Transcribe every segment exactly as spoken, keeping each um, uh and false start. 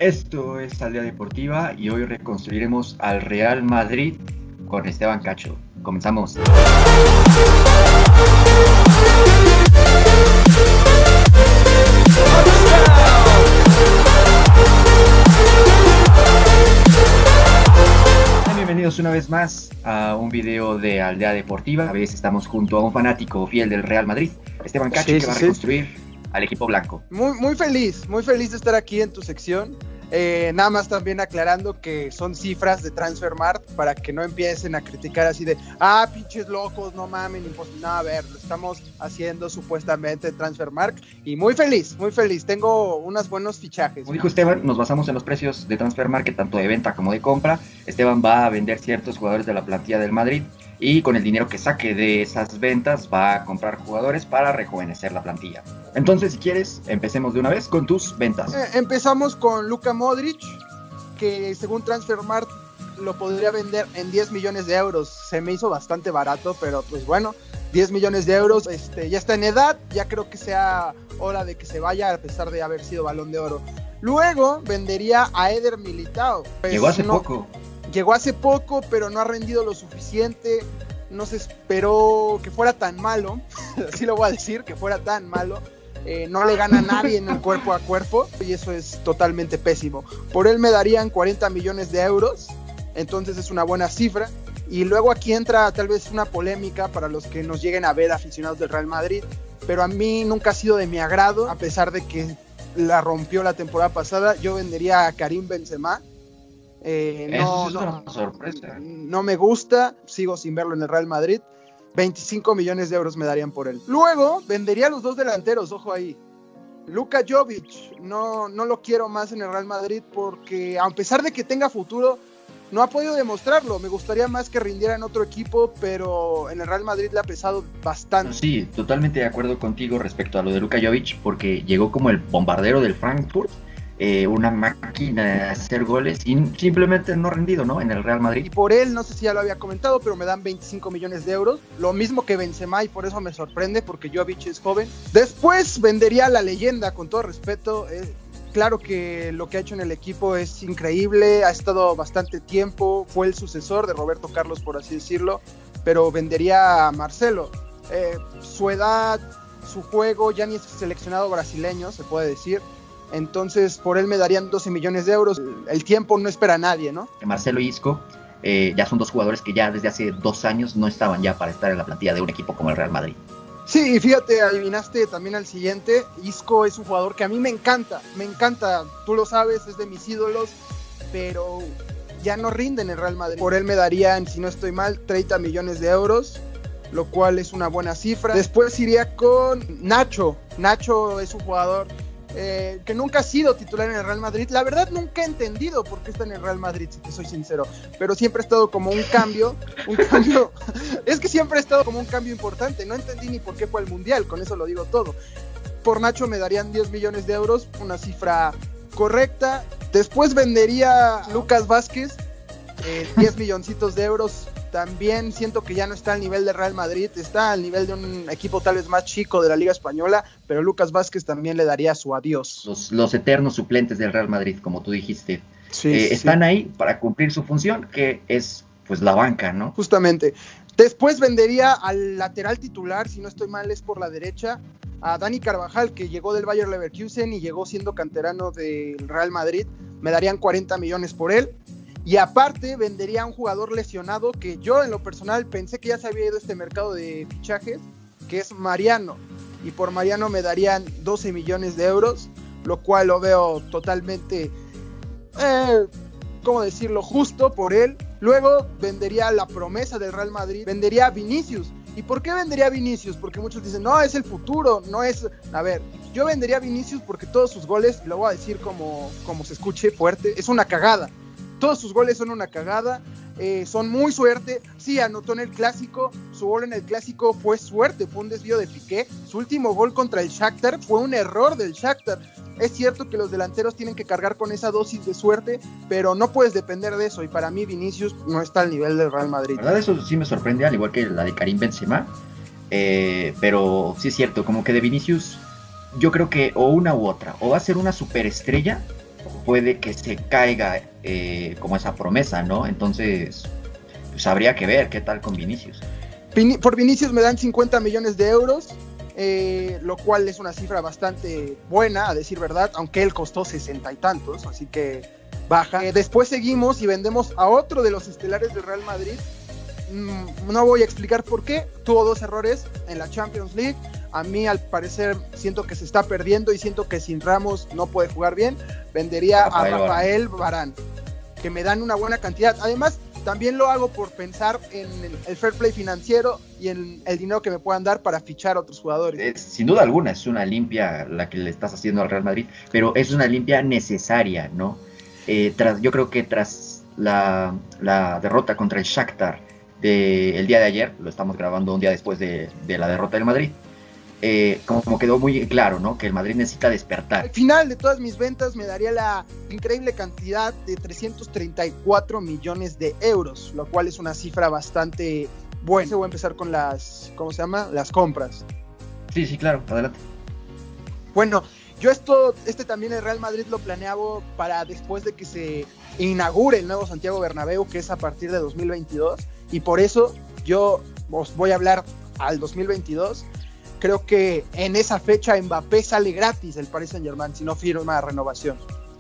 Esto es Aldea Deportiva y hoy reconstruiremos al Real Madrid con Esteban Cacho. Comenzamos. Bienvenidos una vez más a un video de Aldea Deportiva. A veces estamos junto a un fanático fiel del Real Madrid, Esteban Cacho, sí, que sí, va a reconstruir sí. al equipo blanco. Muy, muy feliz, muy feliz de estar aquí en tu sección. Eh, nada más también aclarando que son cifras de Transfermarkt para que no empiecen a criticar así de ah, pinches locos, no mamen, imposible. No, a ver, lo estamos haciendo supuestamente en Transfermarkt y muy feliz, muy feliz, tengo unos buenos fichajes. Como dijo Esteban, nos basamos en los precios de Transfermarkt, tanto de venta como de compra. Esteban va a vender ciertos jugadores de la plantilla del Madrid y con el dinero que saque de esas ventas va a comprar jugadores para rejuvenecer la plantilla. Entonces, si quieres, empecemos de una vez con tus ventas. Eh, empezamos con Luka Modric, que según Transfermarkt lo podría vender en diez millones de euros. Se me hizo bastante barato, pero pues bueno, diez millones de euros, este, ya está en edad, ya creo que sea hora de que se vaya a pesar de haber sido Balón de Oro. Luego vendería a Eder Militao. Pues llegó hace no, poco. Llegó hace poco, pero no ha rendido lo suficiente. No se esperó que fuera tan malo, así lo voy a decir, que fuera tan malo. Eh, no le gana a nadie en el cuerpo a cuerpo y eso es totalmente pésimo. Por él me darían cuarenta millones de euros, entonces es una buena cifra. Y luego aquí entra tal vez una polémica para los que nos lleguen a ver aficionados del Real Madrid, pero a mí nunca ha sido de mi agrado, a pesar de que la rompió la temporada pasada. Yo vendería a Karim Benzema. Eh, no, Eso es una no, sorpresa. No me gusta, sigo sin verlo en el Real Madrid. veinticinco millones de euros me darían por él. Luego vendería a los dos delanteros, ojo ahí. Luka Jovic, no, no lo quiero más en el Real Madrid porque a pesar de que tenga futuro, no ha podido demostrarlo. Me gustaría más que rindiera en otro equipo, pero en el Real Madrid le ha pesado bastante. Sí, totalmente de acuerdo contigo respecto a lo de Luka Jovic, porque llegó como el bombardero del Frankfurt. Eh, una máquina de hacer goles y simplemente no ha rendido, ¿no? En el Real Madrid. Y por él, no sé si ya lo había comentado, pero me dan veinticinco millones de euros, lo mismo que Benzema, y por eso me sorprende, porque Jovic es joven. Después vendería a la leyenda, con todo respeto. Eh, claro que lo que ha hecho en el equipo es increíble, ha estado bastante tiempo, fue el sucesor de Roberto Carlos, por así decirlo, pero vendería a Marcelo. Eh, su edad, su juego, ya ni es seleccionado brasileño, se puede decir. Entonces, por él me darían doce millones de euros. El tiempo no espera a nadie, ¿no? Marcelo y Isco eh, ya son dos jugadores que ya desde hace dos años no estaban ya para estar en la plantilla de un equipo como el Real Madrid. Sí, y fíjate, adivinaste también al siguiente. Isco es un jugador que a mí me encanta, me encanta, tú lo sabes, es de mis ídolos, pero ya no rinde en el Real Madrid. Por él me darían, si no estoy mal, treinta millones de euros, lo cual es una buena cifra. Después iría con Nacho. Nacho es un jugador Eh, que nunca ha sido titular en el Real Madrid. La verdad nunca he entendido por qué está en el Real Madrid, si te soy sincero, pero siempre ha estado como un cambio un cambio, es que siempre ha estado como un cambio importante. No entendí ni por qué fue al Mundial, con eso lo digo todo. Por Nacho me darían diez millones de euros, una cifra correcta. Después vendería a Lucas Vázquez, eh, diez milloncitos de euros. También siento que ya no está al nivel del Real Madrid, está al nivel de un equipo tal vez más chico de la Liga Española, pero Lucas Vázquez también le daría su adiós. Los, los eternos suplentes del Real Madrid, como tú dijiste, sí, eh, sí. están ahí para cumplir su función, que es pues la banca, ¿no? Justamente. Después vendería al lateral titular, si no estoy mal es por la derecha, a Dani Carvajal, que llegó del Bayer Leverkusen y llegó siendo canterano del Real Madrid. Me darían cuarenta millones por él. Y aparte vendería a un jugador lesionado que yo en lo personal pensé que ya se había ido a este mercado de fichajes, que es Mariano, y por Mariano me darían doce millones de euros, lo cual lo veo totalmente, eh, ¿cómo decirlo?, justo por él. Luego vendería a la promesa del Real Madrid, vendería a Vinicius. ¿Y por qué vendería a Vinicius? Porque muchos dicen, no, es el futuro, no es... A ver, yo vendería a Vinicius porque todos sus goles, y lo voy a decir como, como se escuche fuerte, es una cagada. Todos sus goles son una cagada, eh, son muy suerte. Sí, anotó en el Clásico, su gol en el Clásico fue suerte, fue un desvío de Piqué. Su último gol contra el Shakhtar fue un error del Shakhtar. Es cierto que los delanteros tienen que cargar con esa dosis de suerte, pero no puedes depender de eso, y para mí Vinicius no está al nivel del Real Madrid. La verdad eso sí me sorprende, al igual que la de Karim Benzema, eh, pero sí es cierto, como que de Vinicius yo creo que o una u otra, o va a ser una superestrella puede que se caiga eh, como esa promesa, ¿no? Entonces, pues habría que ver qué tal con Vinicius. Vin- por Vinicius me dan cincuenta millones de euros, eh, lo cual es una cifra bastante buena, a decir verdad, aunque él costó sesenta y tantos, así que baja. Eh, después seguimos y vendemos a otro de los estelares del Real Madrid. Mm, no voy a explicar por qué, tuvo dos errores en la Champions League. A mí, al parecer, siento que se está perdiendo y siento que sin Ramos no puede jugar bien. Vendería Rafael a Rafael Varane, que me dan una buena cantidad. Además, también lo hago por pensar en el fair play financiero y en el dinero que me puedan dar para fichar a otros jugadores. Es, sin duda alguna, es una limpia la que le estás haciendo al Real Madrid, pero es una limpia necesaria, ¿no? Eh, tras, yo creo que tras la, la derrota contra el Shakhtar de, el día de ayer, lo estamos grabando un día después de, de la derrota del Madrid, Eh, como quedó muy claro, ¿no? Que el Madrid necesita despertar. Al final de todas mis ventas me daría la increíble cantidad de trescientos treinta y cuatro millones de euros, lo cual es una cifra bastante buena. Voy a empezar con las, ¿cómo se llama? Las compras. Sí, sí, claro, adelante. Bueno, yo esto, este también el Real Madrid lo planeaba para después de que se inaugure el nuevo Santiago Bernabéu, que es a partir de dos mil veintidós, y por eso yo os voy a hablar al dos mil veintidós. Creo que en esa fecha Mbappé sale gratis del Paris Saint-Germain si no firma renovación,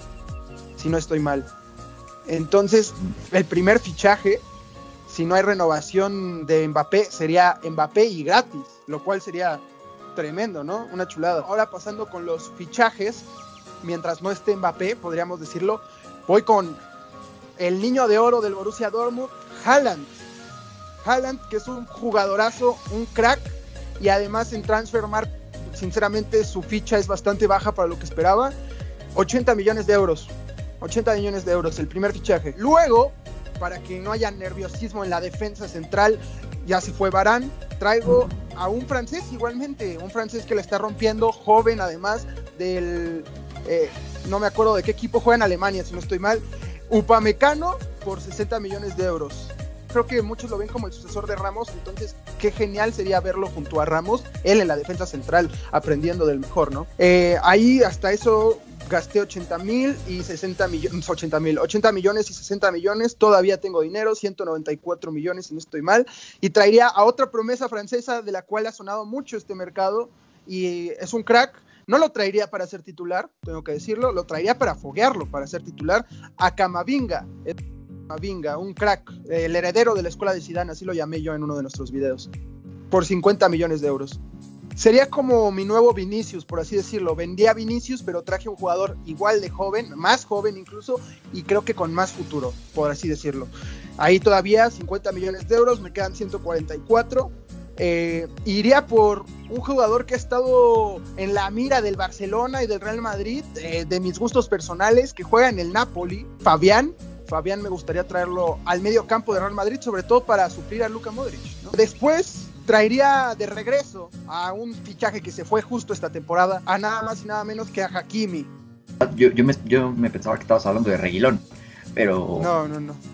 si no estoy mal. Entonces, el primer fichaje, si no hay renovación de Mbappé, sería Mbappé y gratis, lo cual sería tremendo, ¿no? Una chulada. Ahora pasando con los fichajes, mientras no esté Mbappé, podríamos decirlo, voy con el niño de oro del Borussia Dortmund, Haaland. Haaland, que es un jugadorazo, un crack, y además en Transfermarkt, sinceramente, su ficha es bastante baja para lo que esperaba. ochenta millones de euros. ochenta millones de euros, el primer fichaje. Luego, para que no haya nerviosismo en la defensa central, ya se fue Varane. Traigo a un francés igualmente, un francés que la está rompiendo, joven además, del... Eh, no me acuerdo de qué equipo juega en Alemania, si no estoy mal. Upamecano por sesenta millones de euros. Creo que muchos lo ven como el sucesor de Ramos, entonces qué genial sería verlo junto a Ramos, él en la defensa central, aprendiendo del mejor, ¿no? Eh, ahí hasta eso gasté ochenta mil y sesenta millones, ochenta mil, ochenta millones y sesenta millones, todavía tengo dinero, ciento noventa y cuatro millones si no estoy mal, y traería a otra promesa francesa de la cual ha sonado mucho este mercado, y es un crack. No lo traería para ser titular, tengo que decirlo, lo traería para foguearlo, para ser titular, a Camavinga. Camavinga, un crack, el heredero de la escuela de Zidane, así lo llamé yo en uno de nuestros videos, por cincuenta millones de euros. Sería como mi nuevo Vinicius, por así decirlo. Vendí a Vinicius, pero traje un jugador igual de joven, más joven incluso, y creo que con más futuro, por así decirlo. Ahí todavía cincuenta millones de euros, me quedan ciento cuarenta y cuatro. Eh, iría por un jugador que ha estado en la mira del Barcelona y del Real Madrid, eh, de mis gustos personales, que juega en el Napoli, Fabián. Fabián me gustaría traerlo al medio campo de Real Madrid, sobre todo para suplir a Luka Modric, ¿no? Después traería de regreso a un fichaje que se fue justo esta temporada, a nada más y nada menos que a Hakimi. Yo, yo, me, yo me pensaba que estabas hablando de Reguilón, pero... No, no, no.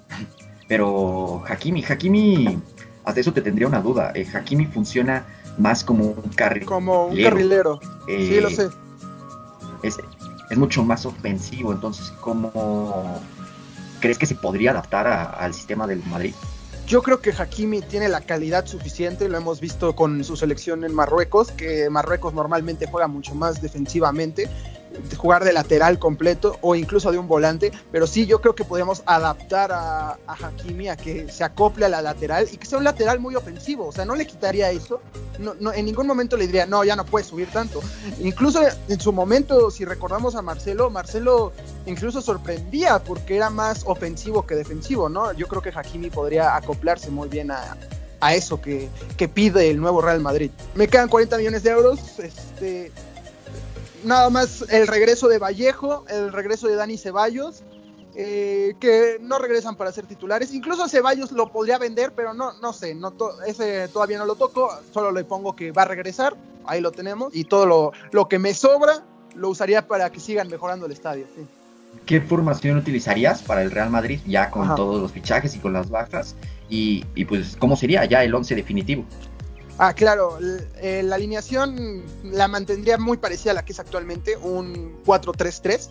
Pero Hakimi, Hakimi, hasta eso te tendría una duda. Eh, Hakimi funciona más como un carrilero. Como un carrilero, eh, sí, lo sé. Es, es mucho más ofensivo, entonces, ¿cómo crees que se podría adaptar a, al sistema del Madrid? Yo creo que Hakimi tiene la calidad suficiente, lo hemos visto con su selección en Marruecos, que Marruecos normalmente juega mucho más defensivamente, jugar de lateral completo o incluso de un volante, pero sí, yo creo que podríamos adaptar a, a Hakimi a que se acople a la lateral y que sea un lateral muy ofensivo, o sea, no le quitaría eso, no, no, en ningún momento le diría, no, ya no puedes subir tanto. Incluso en su momento, si recordamos a Marcelo, Marcelo incluso sorprendía porque era más ofensivo que defensivo, ¿no? Yo creo que Hakimi podría acoplarse muy bien a, a eso que, que pide el nuevo Real Madrid. Me quedan cuarenta millones de euros, este... nada más el regreso de Vallejo, el regreso de Dani Ceballos, eh, que no regresan para ser titulares. Incluso a Ceballos lo podría vender, pero no, no sé, no to- ese todavía no lo toco, solo le pongo que va a regresar, ahí lo tenemos, y todo lo, lo que me sobra lo usaría para que sigan mejorando el estadio. Sí. ¿Qué formación utilizarías para el Real Madrid ya con Ajá. todos los fichajes y con las bajas? Y, y pues, ¿cómo sería ya el once definitivo? Ah, claro, eh, la alineación la mantendría muy parecida a la que es actualmente, un cuatro tres tres,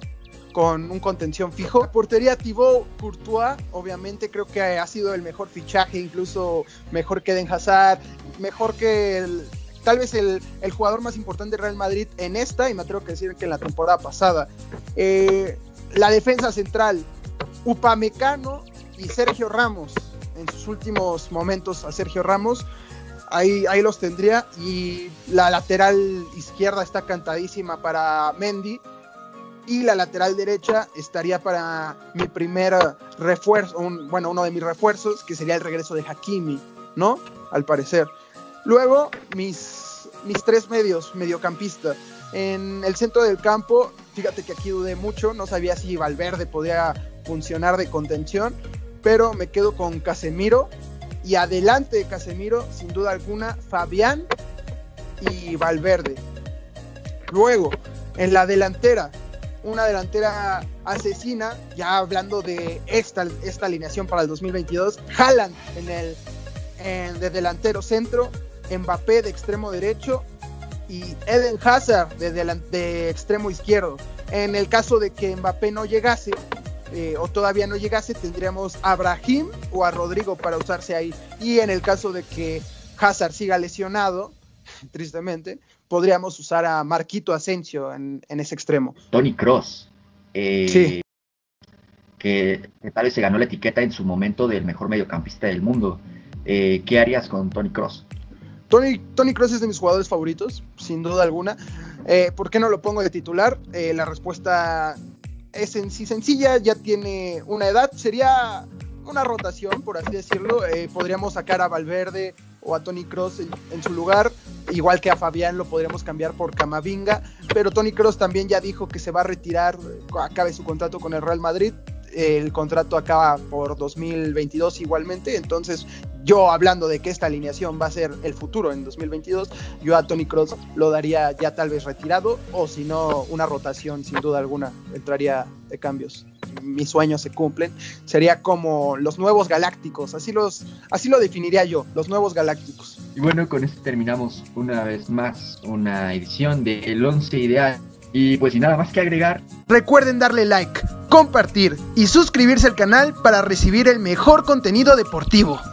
con un contención fijo. La portería Thibaut Courtois, obviamente creo que ha sido el mejor fichaje, incluso mejor que Eden Hazard, mejor que el, tal vez el, el jugador más importante de Real Madrid en esta, y me atrevo a decir que en la temporada pasada. Eh, la defensa central, Upamecano y Sergio Ramos, en sus últimos momentos a Sergio Ramos, ahí, ahí los tendría, y la lateral izquierda está cantadísima para Mendy, y la lateral derecha estaría para mi primer refuerzo, un, bueno, uno de mis refuerzos, que sería el regreso de Hakimi, ¿no? Al parecer. Luego, mis, mis tres medios, mediocampistas. En el centro del campo, fíjate que aquí dudé mucho, no sabía si Valverde podía funcionar de contención, pero me quedo con Casemiro, y adelante de Casemiro, sin duda alguna, Fabián y Valverde. Luego, en la delantera, una delantera asesina, ya hablando de esta, esta alineación para el dos mil veintidós, Haaland en el en, de delantero centro, Mbappé de extremo derecho y Eden Hazard de, delan- de extremo izquierdo. En el caso de que Mbappé no llegase, eh, o todavía no llegase, tendríamos a Brahim o a Rodrigo para usarse ahí. Y en el caso de que Hazard siga lesionado, tristemente, podríamos usar a Marquito Asensio en, en ese extremo. Toni Kroos, eh, sí. que, que tal vez se ganó la etiqueta en su momento del mejor mediocampista del mundo. Eh, ¿Qué harías con Toni Kroos? Toni, Toni Kroos es de mis jugadores favoritos, sin duda alguna. Eh, ¿Por qué no lo pongo de titular? Eh, la respuesta es en sí sencilla, ya tiene una edad, sería una rotación, por así decirlo. Eh, podríamos sacar a Valverde o a Toni Kroos en, en su lugar, igual que a Fabián lo podríamos cambiar por Camavinga, pero Toni Kroos también ya dijo que se va a retirar, acabe su contrato con el Real Madrid. El contrato acaba por dos mil veintidós igualmente, entonces yo, hablando de que esta alineación va a ser el futuro en dos mil veintidós, yo a Toni Kroos lo daría ya tal vez retirado, o si no, una rotación sin duda alguna, entraría de cambios. Mis sueños se cumplen, sería como los nuevos galácticos, así, los, así lo definiría yo, los nuevos galácticos. Y bueno, con esto terminamos una vez más una edición de El Once Ideal. Y pues sin nada más que agregar, recuerden darle like, compartir y suscribirse al canal para recibir el mejor contenido deportivo.